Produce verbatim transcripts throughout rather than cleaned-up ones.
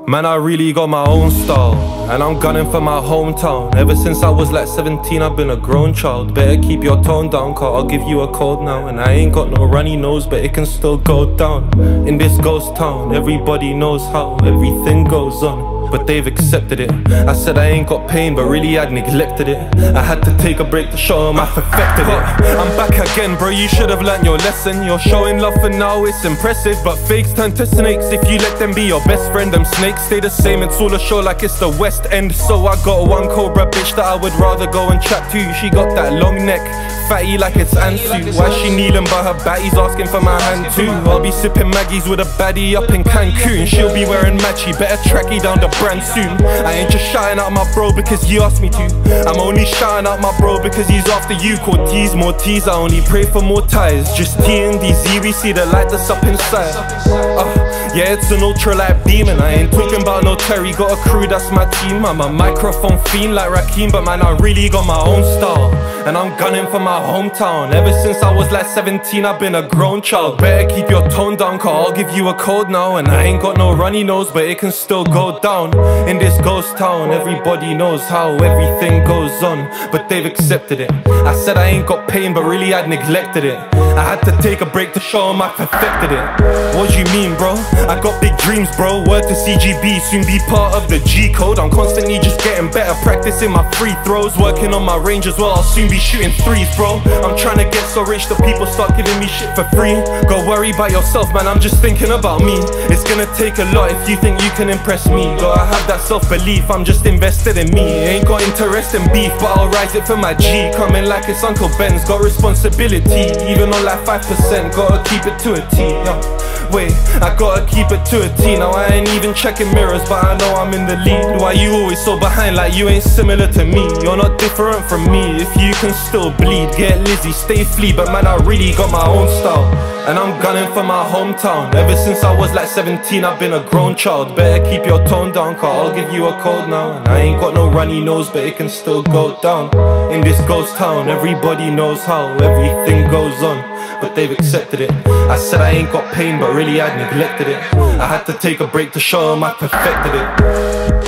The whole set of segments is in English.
Man, I really got my own style, and I'm gunning for my hometown. Ever since I was like seventeen, I've been a grown child. Better keep your tone down, cause I'll give you a cold now. And I ain't got no runny nose, but it can still go down. In this ghost town, everybody knows how everything goes on, but they've accepted it. I said I ain't got pain, but really I'd neglected it. I had to take a break to show them I perfected it. I'm back again, bro, you should have learnt your lesson. You're showing love for now, it's impressive, but fakes turn to snakes if you let them be your best friend. Them snakes stay the same, it's all a show like it's the West End. So I got one cobra bitch that I would rather go and chat to. She got that long neck, fatty like it's Ansu. Why she kneeling by her batty's asking for my hand too? I'll be sipping Maggie's with a baddie up in Cancun. She'll be wearing matchy, better tracky down the brand soon. I ain't just shouting out my bro because you asked me to. I'm only shouting out my bro because he's after you. Cortez, more teas, I only pray for more ties. Just T and D Z, we see the light that's up inside. uh, Yeah, it's an ultralight beaming. I ain't talking about no Terry, got a crew, that's my team. I'm a microphone fiend like Rakim, but man, I really got my own style, and I'm gunning for my hometown. Ever since I was like seventeen, I've been a grown child. Better keep your tone down, cause I'll give you a cold now. And I ain't got no runny nose, but it can still go down. In this ghost town, everybody knows how everything goes on, but they've accepted it. I said I ain't got pain, but really I'd neglected it. I had to take a break to show them I perfected it. What do you mean, bro? I got big dreams, bro. Word to C G B, soon be part of the G code. I'm constantly just getting better, practicing my free throws, working on my range as well. I'll soon be shooting threes, bro. I'm trying to get so rich that people start giving me shit for free. Go worry about yourself, man, I'm just thinking about me. It's gonna take a lot if you think you can impress me. Gotta have that self-belief, I'm just invested in me. Ain't got interest in beef, but I'll rise it for my G. Coming like it's Uncle Ben's, got responsibility. Even on like five percent, gotta keep it to a T. Yo, wait, I gotta keep it to a T. Now I ain't even checking mirrors, but I know I'm in the lead. Why you always so behind, like you ain't similar to me? You're not different from me, if you can still bleed. Get Lizzie, stay flea, but man, I really got my own style, and I'm gunning for my hometown. Ever since I was like seventeen, I've been a grown child. Better keep your tone down, cause I'll give you a cold now. And I ain't got no runny nose, but it can still go down. In this ghost town, everybody knows how everything goes on, but they've accepted it. I said I ain't got pain, but really I'd neglected it. I had to take a break to show them I perfected it.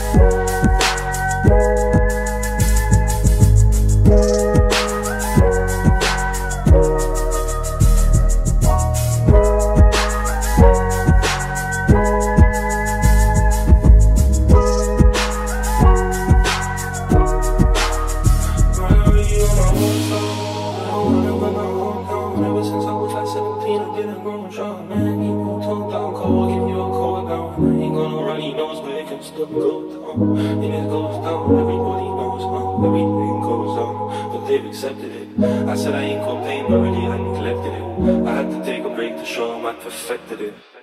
Ever since I was like seventeen, I've been a grown child. Man, keep your tone down, cause I'll give you a cold now. I ain't got no runny nose, but it can still go down. And it goes down, everybody knows how everything goes on, but they've accepted it. I said I ain't got pain, but really I neglected it. I had to take a break to show them I perfected it.